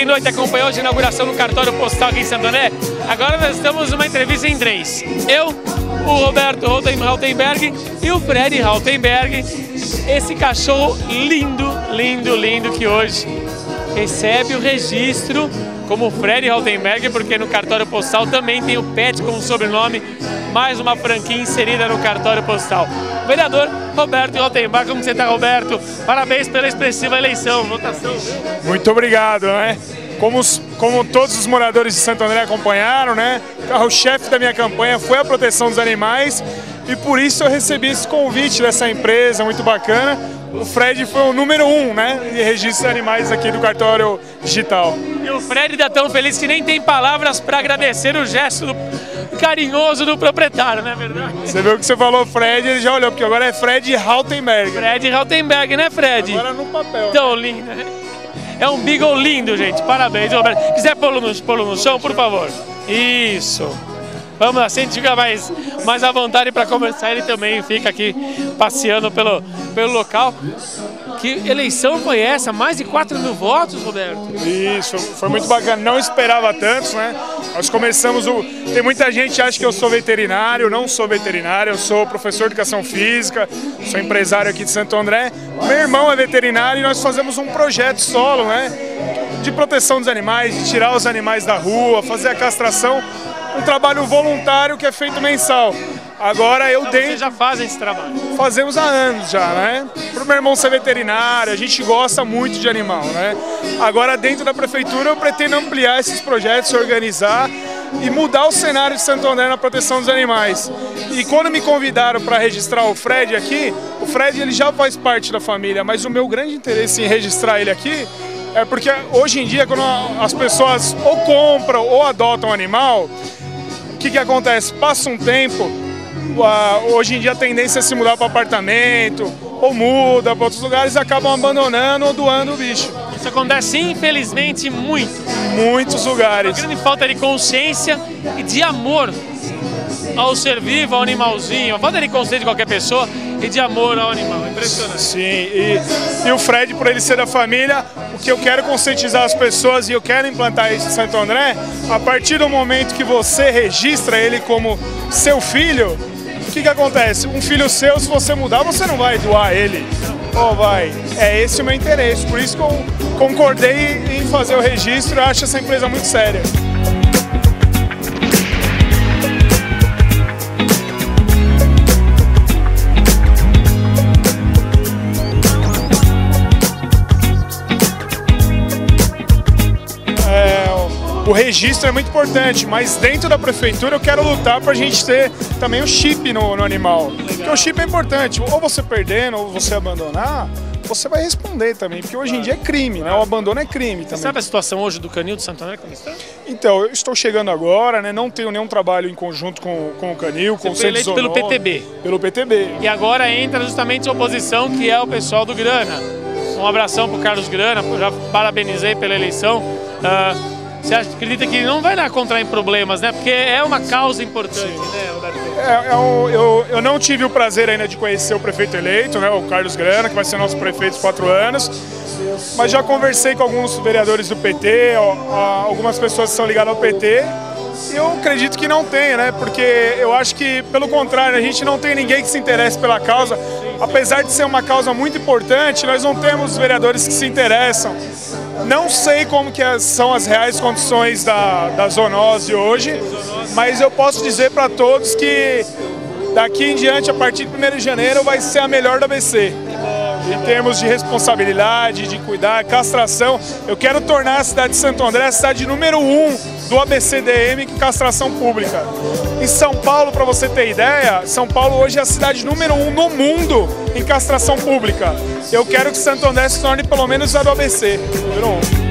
noite, acompanhou hoje a inauguração do cartório postal aqui em Santo André. Agora nós estamos numa entrevista em 3. Eu, o Roberto Rautenberg e o Fred Rautenberg. Esse cachorro lindo, lindo, lindo que hoje recebe o registro como Fred Rautenberg, porque no cartório postal também tem o pet como sobrenome, mais uma franquia inserida no cartório postal. Vereador Roberto Rautenberg, como você está, Roberto? Parabéns pela expressiva eleição, votação. Muito obrigado, né? Como todos os moradores de Santo André acompanharam, né? O carro-chefe da minha campanha foi a proteção dos animais e por isso eu recebi esse convite dessa empresa muito bacana. O Fred foi o número 1, né, de registro de animais aqui do cartório digital. E o Fred está tão feliz que nem tem palavras para agradecer o gesto carinhoso do proprietário, não é verdade? Você viu que você falou Fred, ele já olhou, porque agora é Fred Rautenberg. Fred Rautenberg, né, Fred? Agora no papel. Tão lindo, né? É um beagle lindo, gente. Parabéns, Roberto. Quiser pô-lo no chão, por favor. Isso. Vamos assim, a gente fica mais à vontade para conversar. Ele também fica aqui passeando pelo local. Que eleição foi essa? Mais de 4 mil votos, Roberto? Isso, foi muito bacana. Não esperava tantos, né? Nós começamos Tem muita gente que acha que eu sou veterinário. Não sou veterinário, eu sou professor de educação física, sou empresário aqui de Santo André. Meu irmão é veterinário e nós fazemos um projeto solo, né? De proteção dos animais, de tirar os animais da rua, fazer a castração. Um trabalho voluntário que é feito mensal. Agora eu dei. Vocês já fazem esse trabalho? Fazemos há anos já, né? Para o meu irmão ser veterinário, a gente gosta muito de animal, né? Agora dentro da prefeitura eu pretendo ampliar esses projetos, organizar e mudar o cenário de Santo André na proteção dos animais. E quando me convidaram para registrar o Fred aqui, o Fred ele já faz parte da família, mas o meu grande interesse em registrar ele aqui é porque hoje em dia quando as pessoas ou compram ou adotam um animal, o que acontece? Passa um tempo, hoje em dia a tendência é se mudar para apartamento, ou muda para outros lugares e acabam abandonando ou doando o bicho. Isso acontece infelizmente muito. Muitos lugares. Uma grande falta de consciência e de amor ao ser vivo, ao animalzinho. A falta de consciência de qualquer pessoa e de amor ao animal. Impressionante. Sim, e o Fred, por ele ser da família, o que eu quero conscientizar as pessoas e eu quero implantar isso em Santo André, a partir do momento que você registra ele como seu filho, o que acontece? Um filho seu, se você mudar, você não vai doar ele. Ou vai? É esse o meu interesse, por isso que eu concordei em fazer o registro, eu acho essa empresa muito séria. O registro é muito importante, mas dentro da prefeitura eu quero lutar para a gente ter também o chip no animal. Porque o chip é importante, ou você perdendo ou você abandonar, você vai responder também, porque hoje em dia é crime, né? O abandono é crime também. Sabe a situação hoje do canil de Santo André como está? Então, eu estou chegando agora, né? Não tenho nenhum trabalho em conjunto com o canil, com o Você foi eleito pelo PTB. Pelo PTB. E agora entra justamente a oposição, que é o pessoal do Grana. Um abração para o Carlos Grana, já parabenizei pela eleição. Você acredita que não vai dar contra em problemas, né? Porque é uma causa importante, né, Roberto? Eu não tive o prazer ainda de conhecer o prefeito eleito, né, o Carlos Grana, que vai ser nosso prefeito por 4 anos. Mas já conversei com alguns vereadores do PT, algumas pessoas que são ligadas ao PT. E eu acredito que não tem, né? Porque eu acho que, pelo contrário, a gente não tem ninguém que se interesse pela causa. Apesar de ser uma causa muito importante, nós não temos vereadores que se interessam. Não sei como que são as reais condições da zoonose hoje, mas eu posso dizer para todos que daqui em diante, a partir de 1º de janeiro, vai ser a melhor da ABC. Em termos de responsabilidade, de cuidar, castração, eu quero tornar a cidade de Santo André a cidade número 1 do ABCDM, que é castração pública. Em São Paulo, para você ter ideia, São Paulo hoje é a cidade número 1 no mundo em castração pública. Eu quero que Santo André se torne pelo menos a do ABC, número 1.